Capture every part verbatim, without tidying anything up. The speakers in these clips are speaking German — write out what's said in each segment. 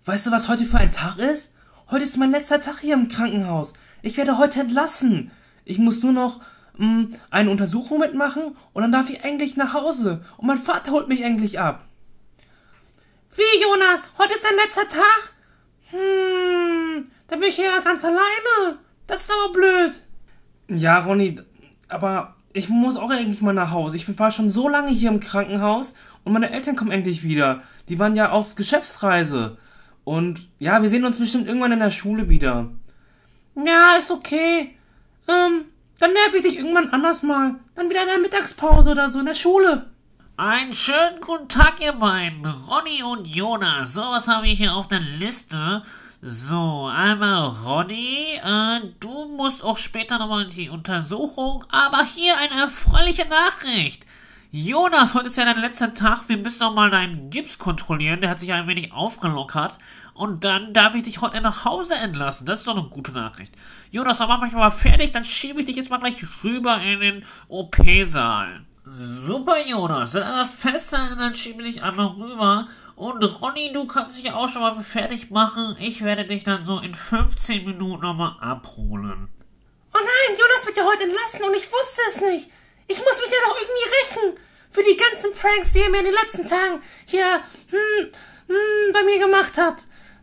weißt du, was heute für ein Tag ist? Heute ist mein letzter Tag hier im Krankenhaus. Ich werde heute entlassen. Ich muss nur noch mh, eine Untersuchung mitmachen und dann darf ich eigentlich nach Hause. Und mein Vater holt mich endlich ab. Wie, Jonas? Heute ist dein letzter Tag? Hm, dann bin ich ja ganz alleine. Das ist aber blöd. Ja, Ronny, aber ich muss auch eigentlich mal nach Hause. Ich war schon so lange hier im Krankenhaus und meine Eltern kommen endlich wieder. Die waren ja auf Geschäftsreise. Und ja, wir sehen uns bestimmt irgendwann in der Schule wieder. Ja, ist okay. Ähm, dann nerv ich dich irgendwann anders mal. Dann wieder in der Mittagspause oder so in der Schule. Einen schönen guten Tag, ihr beiden. Ronny und Jonas. So, was habe ich hier auf der Liste? So, einmal Ronny. Äh, du musst auch später nochmal in die Untersuchung. Aber hier eine erfreuliche Nachricht. Jonas, heute ist ja dein letzter Tag. Wir müssen noch mal deinen Gips kontrollieren. Der hat sich ein wenig aufgelockert. Und dann darf ich dich heute nach Hause entlassen. Das ist doch eine gute Nachricht. Jonas, dann mach mich mal fertig. Dann schiebe ich dich jetzt mal gleich rüber in den O P-Saal. Super, Jonas. Dann einmal fest sein, dann schiebe ich dich einmal rüber. Und Ronny, du kannst dich auch schon mal fertig machen. Ich werde dich dann so in fünfzehn Minuten nochmal abholen. Oh nein, Jonas wird ja heute entlassen und ich wusste es nicht. Ich muss mich ja doch irgendwie rächen für die ganzen Pranks, die er mir in den letzten Tagen hier hm, hm, bei mir gemacht hat.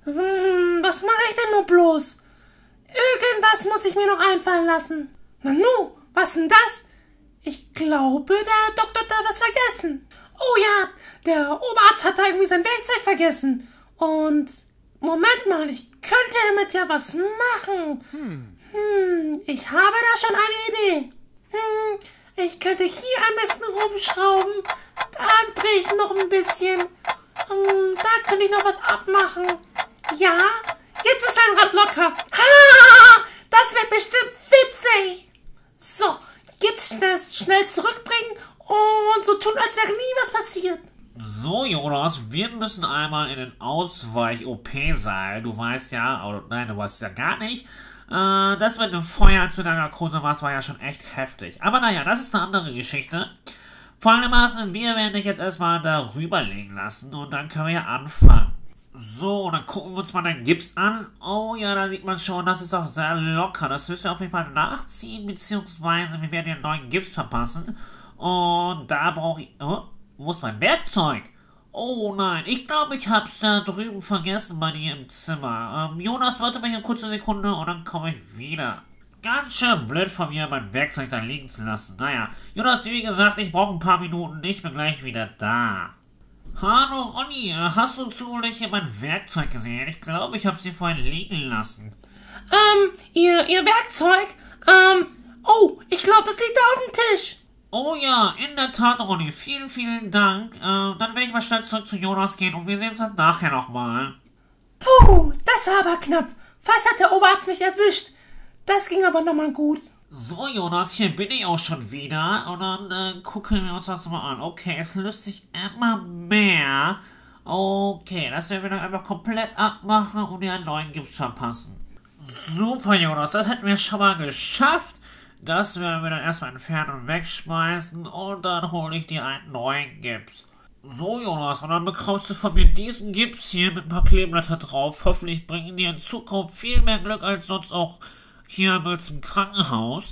Hm, was mache ich denn nur bloß? Irgendwas muss ich mir noch einfallen lassen. Nanu, was denn das? Ich glaube, der Doktor hat da was vergessen. Oh ja, der Oberarzt hat da irgendwie sein Werkzeug vergessen. Und, Moment mal, ich könnte damit ja was machen. Hm, hm ich habe da schon eine Idee. Hm, ich könnte hier ein bisschen rumschrauben. Dann drehe ich noch ein bisschen. Hm, da könnte ich noch was abmachen. Ja, jetzt ist ein Rad locker. Ha, das wird bestimmt witzig. So, jetzt schnell, schnell zurückbringen und so tun, als wäre nie was passiert. So, Jonas, wir müssen einmal in den Ausweich-O P-Saal. Du weißt ja, oder nein, du weißt es ja gar nicht. Äh, das mit dem Feuer zu der Narkose war, war ja schon echt heftig. Aber naja, das ist eine andere Geschichte. Folgendermaßen, wir werden dich jetzt erstmal da rüberlegen lassen und dann können wir ja anfangen. So, dann gucken wir uns mal den Gips an. Oh ja, da sieht man schon, das ist auch sehr locker. Das müssen wir auf jeden Fall nachziehen, beziehungsweise wir werden dir einen neuen Gips verpassen. Und da brauche ich... Oh, wo ist mein Werkzeug? Oh nein, ich glaube, ich hab's da drüben vergessen bei dir im Zimmer. Ähm, Jonas, warte mal hier eine kurze Sekunde und dann komme ich wieder. Ganz schön blöd von mir, mein Werkzeug da liegen zu lassen. Naja, Jonas, wie gesagt, ich brauche ein paar Minuten. Ich bin gleich wieder da. Hallo Ronny, hast du zufällig hier mein Werkzeug gesehen? Ich glaube, ich habe sie vorhin liegen lassen. Ähm, ihr, ihr Werkzeug? Ähm, oh, ich glaube, das liegt da auf dem Tisch. Oh ja, in der Tat, Ronny. Vielen, vielen Dank. Äh, dann werde ich mal schnell zurück zu Jonas gehen und wir sehen uns dann nachher nochmal. Puh, das war aber knapp. Fast hat der Oberarzt mich erwischt. Das ging aber nochmal gut. So, Jonas, hier bin ich auch schon wieder. Und dann äh, gucken wir uns das mal an. Okay, es löst sich immer mehr. Okay, das werden wir dann einfach komplett abmachen und dir einen neuen Gips verpassen. Super, Jonas, das hätten wir schon mal geschafft. Das werden wir dann erstmal entfernen und wegschmeißen. Und dann hole ich dir einen neuen Gips. So, Jonas, und dann bekommst du von mir diesen Gips hier mit ein paar Kleeblätter drauf. Hoffentlich bringen dir in Zukunft viel mehr Glück als sonst auch hier im Krankenhaus.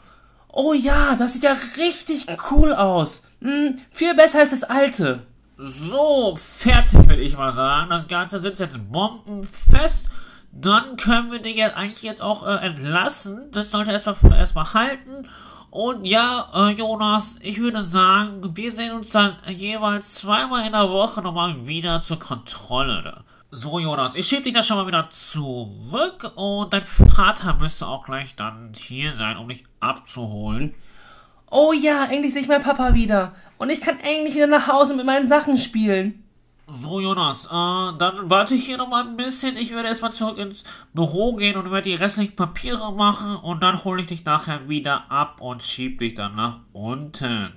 Oh ja, das sieht ja richtig cool aus. Hm, viel besser als das alte. So, fertig würde ich mal sagen. Das Ganze sitzt jetzt bombenfest. Dann können wir dich jetzt eigentlich jetzt auch äh, entlassen. Das sollte erstmal erstmal halten. Und ja, äh, Jonas, ich würde sagen, wir sehen uns dann jeweils zweimal in der Woche nochmal wieder zur Kontrolle. So, Jonas, ich schiebe dich da schon mal wieder zurück und dein Vater müsste auch gleich dann hier sein, um dich abzuholen. Oh ja, endlich sehe ich meinen Papa wieder. Und ich kann endlich wieder nach Hause mit meinen Sachen spielen. So, Jonas, äh, dann warte ich hier noch mal ein bisschen. Ich werde erstmal zurück ins Büro gehen und werde die restlichen Papiere machen und dann hole ich dich nachher wieder ab und schieb dich dann nach unten.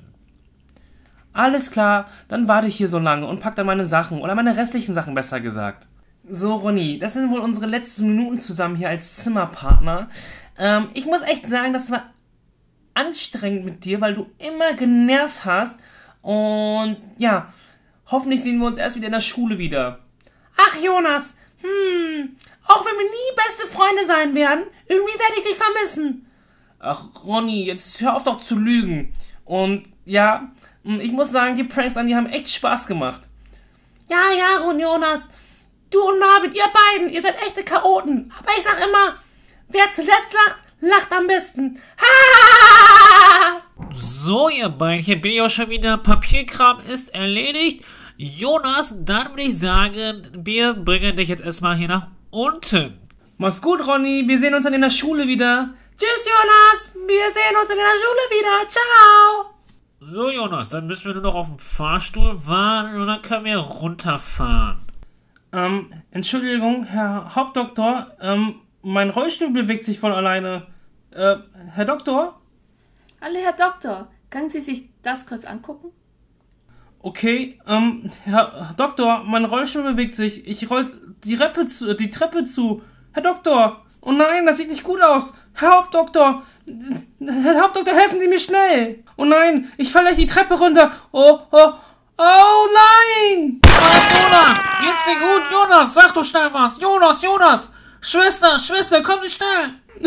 Alles klar, dann warte ich hier so lange und pack dann meine Sachen, oder meine restlichen Sachen besser gesagt. So, Ronny, das sind wohl unsere letzten Minuten zusammen hier als Zimmerpartner. Ähm, ich muss echt sagen, das war anstrengend mit dir, weil du immer genervt hast. Und ja, hoffentlich sehen wir uns erst wieder in der Schule wieder. Ach, Jonas, Hm, auch wenn wir nie beste Freunde sein werden, irgendwie werde ich dich vermissen. Ach, Ronny, jetzt hör auf doch zu lügen. Und ja, ich muss sagen, die Pranks an die haben echt Spaß gemacht. Ja, ja, Ron Jonas. Du und Marvin, ihr beiden, ihr seid echte Chaoten. Aber ich sag immer, wer zuletzt lacht, lacht am besten. Ha! So, ihr beiden, hier bin ich auch schon wieder. Papierkram ist erledigt. Jonas, dann würde ich sagen, wir bringen dich jetzt erstmal hier nach unten. Mach's gut, Ronny. Wir sehen uns dann in der Schule wieder. Tschüss, Jonas. Wir sehen uns in der Schule wieder. Ciao. So, Jonas, dann müssen wir nur noch auf dem Fahrstuhl warten und dann können wir runterfahren. Ähm, Entschuldigung, Herr Hauptdoktor, ähm, mein Rollstuhl bewegt sich von alleine. Äh, Herr Doktor? Hallo, Herr Doktor. Können Sie sich das kurz angucken? Okay, ähm, Herr Doktor, mein Rollstuhl bewegt sich. Ich roll die Treppe zu, die Treppe zu. Herr Doktor! Oh nein, das sieht nicht gut aus. Herr Hauptdoktor! Herr Hauptdoktor, helfen Sie mir schnell! Oh nein, ich falle die Treppe runter. Oh, oh, oh nein! Oh, Jonas! Geht's dir gut, Jonas? Sag doch schnell was! Jonas, Jonas! Schwester, Schwester, komm Sie schnell!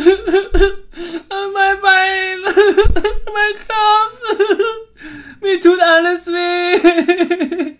Mein Bein! Mein Kopf! Mir tut alles weh!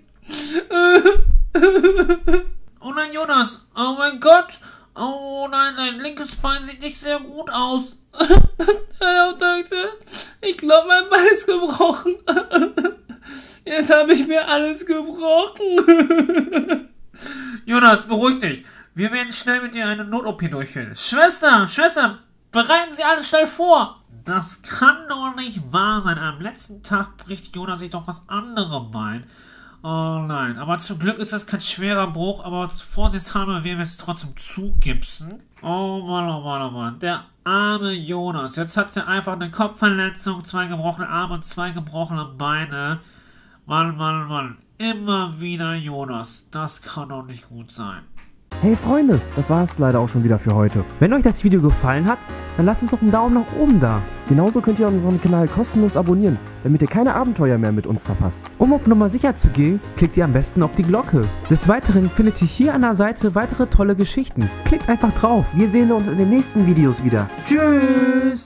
Oh nein, Jonas! Oh mein Gott! Oh nein, dein linkes Bein sieht nicht sehr gut aus. Herr Doktor, ich glaube, mein Bein ist gebrochen. Jetzt habe ich mir alles gebrochen. Jonas, beruhig dich. Wir werden schnell mit dir eine Not-O P durchführen. Schwester, Schwester, bereiten Sie alles schnell vor. Das kann doch nicht wahr sein. Am letzten Tag bricht Jonas sich doch das andere Bein. Oh nein, aber zum Glück ist das kein schwerer Bruch, aber vorsichtshalber werden wir es trotzdem zugipsen. Oh Mann, oh Mann, oh Mann. Der arme Jonas. Jetzt hat er einfach eine Kopfverletzung, zwei gebrochene Arme und zwei gebrochene Beine. Mann, Mann, Mann. Immer wieder Jonas. Das kann doch nicht gut sein. Hey Freunde, das war's leider auch schon wieder für heute. Wenn euch das Video gefallen hat, dann lasst uns doch einen Daumen nach oben da. Genauso könnt ihr unseren Kanal kostenlos abonnieren, damit ihr keine Abenteuer mehr mit uns verpasst. Um auf Nummer sicher zu gehen, klickt ihr am besten auf die Glocke. Des Weiteren findet ihr hier an der Seite weitere tolle Geschichten. Klickt einfach drauf. Wir sehen uns in den nächsten Videos wieder. Tschüss!